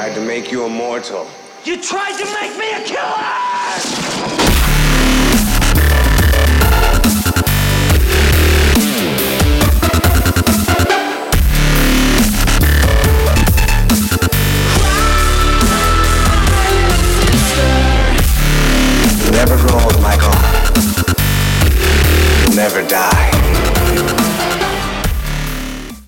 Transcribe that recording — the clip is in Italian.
tried to make you immortal. You tried to make me a killer!